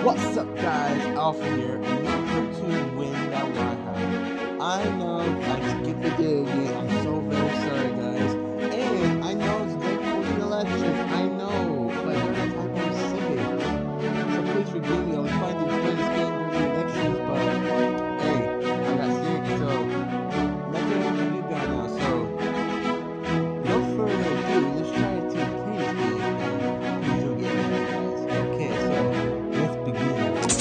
What's up, guys? Alpha here, and welcome to Win That Lighthouse. I know I skipped the day again. I'm so very sorry, guys. And I know it's late for the elections. I know, but during the time I'm sick. So please forgive me. I was trying to play this game during the elections, but hey, I got sick, so nothing I can do that now. So no further ado, let's try to play this game. And please don't get mad, guys. Okay, so let's begin.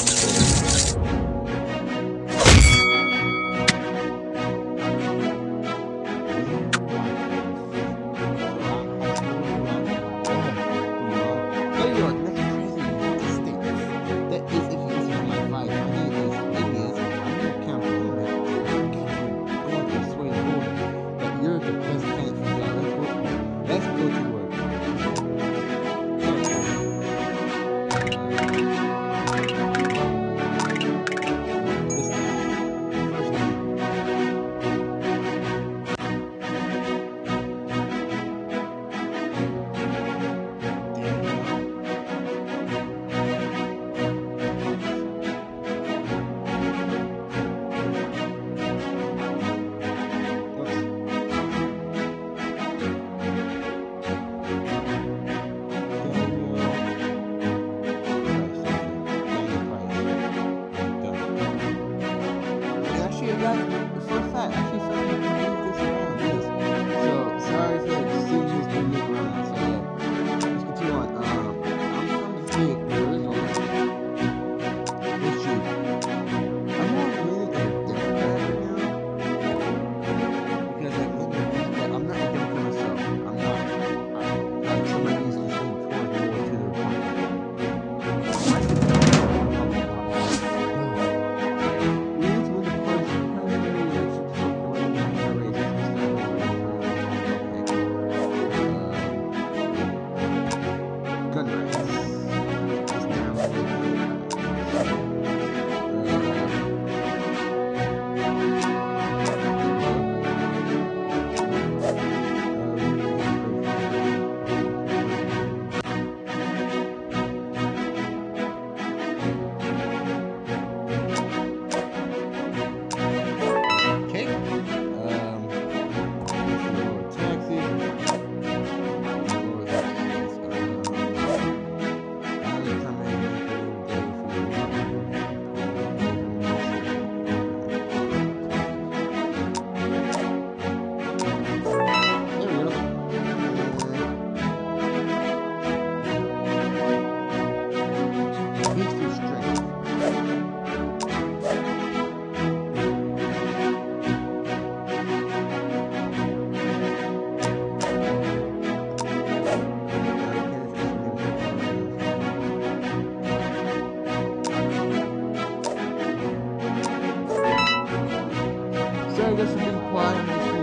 I guess I'm being quiet and just,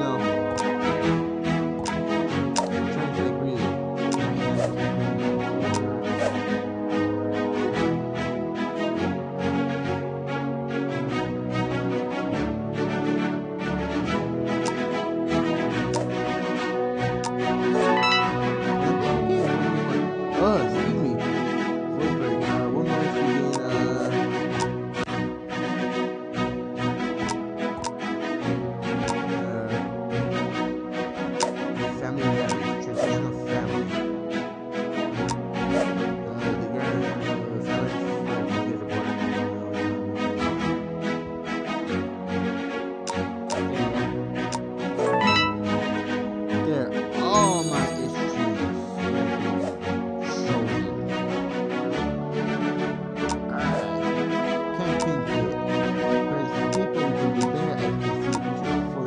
trying to breathe. Oh, excuse me. Voice break. One more thing. Family values, traditional family. There, all my issues shoulder. Can't think it. Because people can be better at conceiving for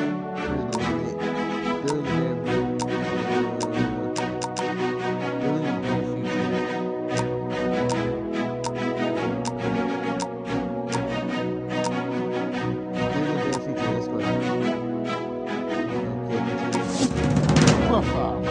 profile.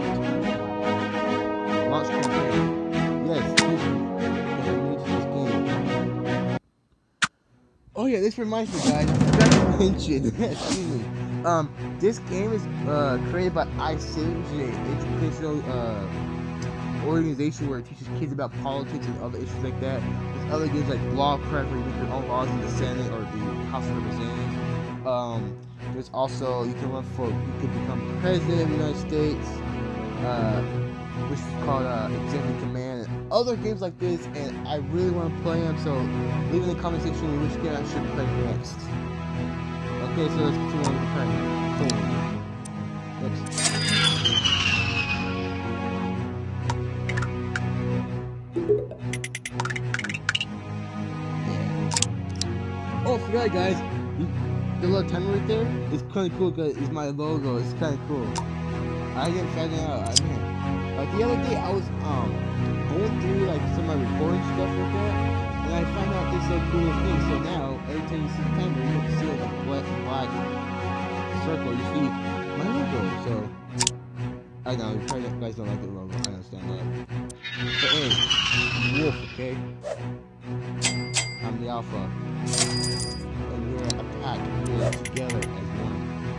Launch campaign. Yes, teach me. Because I'm new to this game. Oh yeah, this reminds me, guys. I forgot to mention. Excuse me. This game is created by iSaves, an educational organization where it teaches kids about politics and other issues like that. It's other games like Lawcraft where you make your own laws in the Senate or the House of Representatives. There's also you can become president of the United States, which is called Executive Command, and other games like this. And I really want to play them, so leave in the comment section which game I should play next. Okay, so let's continue on with the time. Boom. Next. Oh, I forgot, guys. The little timer right there is kind of cool because it's my logo. It's kind of cool. I didn't find it out. Like the other day, I was going through like some of my recording stuff like that, and I found out this cool thing. So now, every time you see the timer, you can see like a black circle. You see my logo. So I know you probably guys don't like the logo. I understand that. But hey, Wolf, okay? I'm the Alpha. And we're a pack. We're together as one.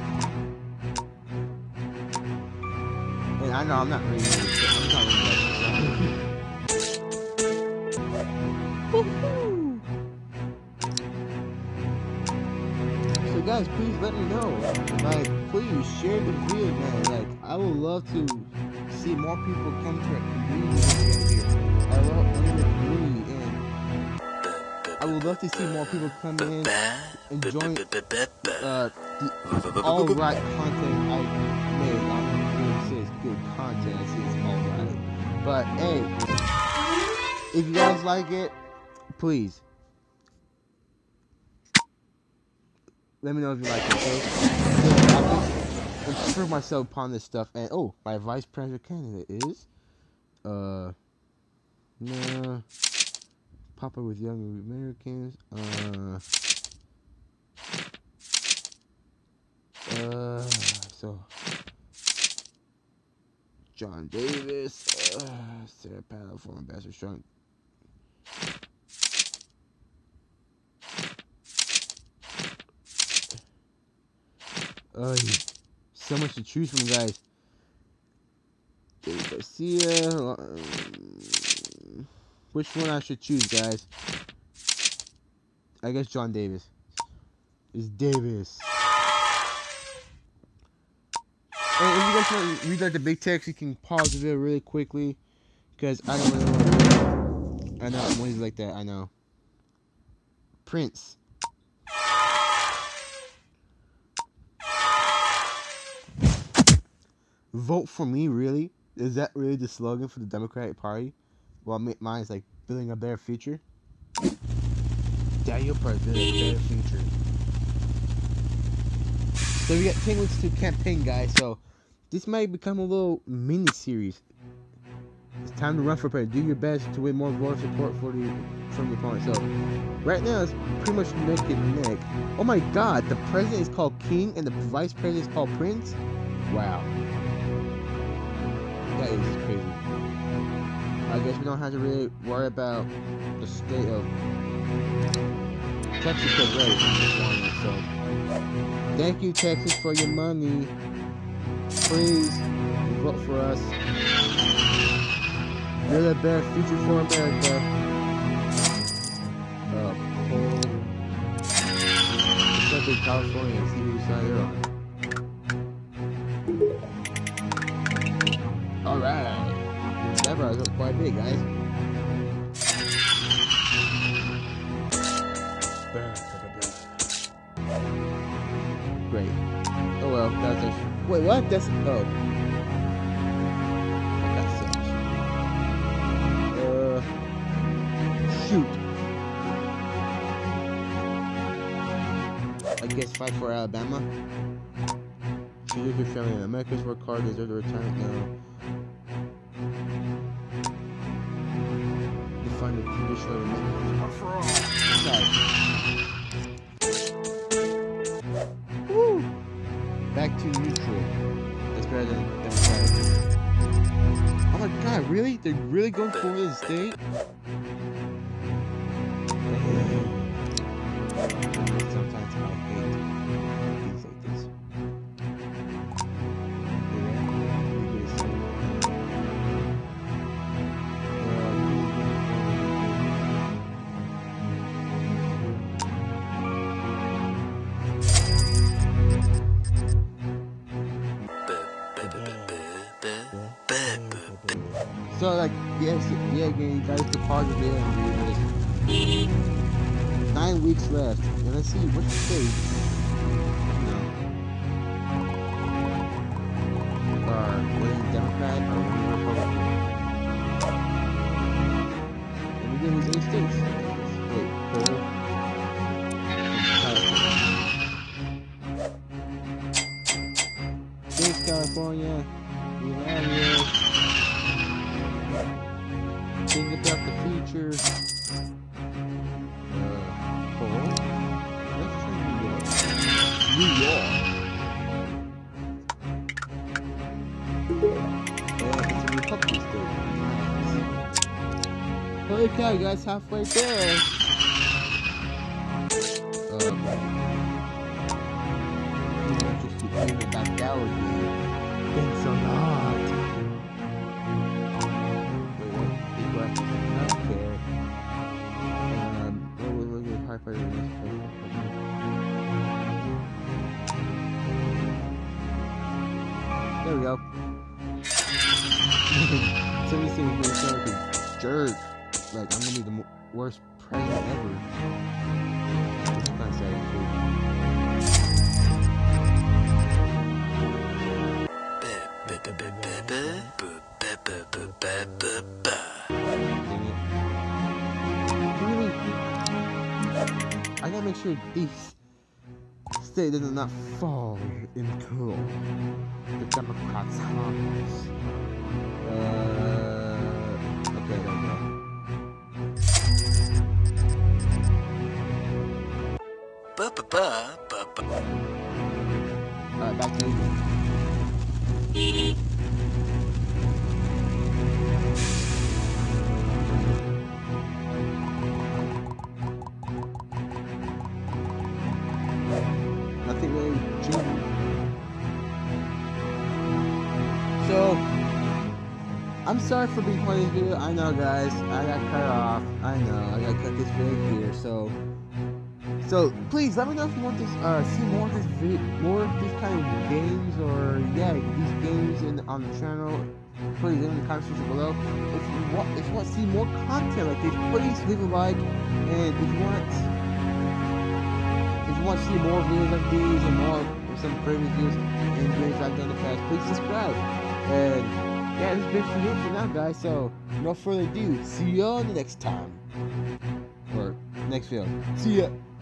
And I know I'm not reading this. I'm not reading this. Woohoo! So guys, please let me know. Like, please share the video, man. Like, I would love to see more people come to our community here. I love the community, and I would love to see more people come in and join the alright content I made. I don't really say it's good content, I say it's alright. But hey, if you guys like it, please let me know if you like it, okay? So I can improve myself upon this stuff. And oh, my vice president candidate is nah, Papa with Young Americans. So John Davis, Sarah Palin, former Ambassador Strong. So much to choose from, guys. David Garcia. Which one I should choose, guys? I guess John Davis. It's Davis. And if you guys want to read like the big text, you can pause the video really quickly, because I don't really want to read it. I know, when he's like that, I know. Prince. Vote for me, really? Is that really the slogan for the Democratic Party? Well, mine is like building a better future. Daniel Party building a better future. So we got 10 weeks to campaign, guys. So this might become a little mini series. It's time to run for president. Do your best to win more voter support from the opponent. So right now it's pretty much neck and neck. Oh my God, the president is called King and the vice president is called Prince. Wow, that is crazy. I guess we don't have to really worry about the state of Texas is ready. So thank you, Texas, for your money. Please vote for us. Build a better future for America. It's up in California. See whose side they're on. Alright. That brought up quite big, guys. Great. Oh well, that's a... Wait, what? That's... Oh. That sucks. Shoot. I guess fight for Alabama. Should you your family in America's work hard, deserve the retirement now. Define the condition of the for all. Sorry. Woo! Back to neutral. That's better than Democratic. Oh my God, really? They're really going for the state? Sometimes I hate things like this. So like, yes, yeah, again, you guys can pause the video and read this. 9 weeks left, and let's see which states, are winning Democrat or winning Republican. And we get these 8 states. Wait, poll. Thanks, California. We love you. Think about the future. Poll. Let's say New York. New York. It's a Republican state. Nice. Holy cow, you guys halfway there. Just keep playing it back down again. Thanks a lot. Wait, what? Equal access to healthcare. What we're looking at high fighter in this place. There we go. 76 minutes like a jerk. Like, I'm gonna be the worst president ever. It's kind of sad, actually. Really? I gotta make sure these state does not fall into the Democrats' hands. Okay, there we go. Alright, back to you. Nothing really changed. So, I'm sorry for being part of this video. I know, guys, I got cut off. I know, I got cut this video here. So please let me know if you want to see more of this kind of games, or yeah, these games on the channel. Please leave in the comment section below. If you want to see more content like this, please leave a like. And if you want to see more videos like these and more some previous videos and games I've done in the past, please subscribe. And yeah, this is basically it for now, guys. So no further ado, see you all next time or next video. See ya.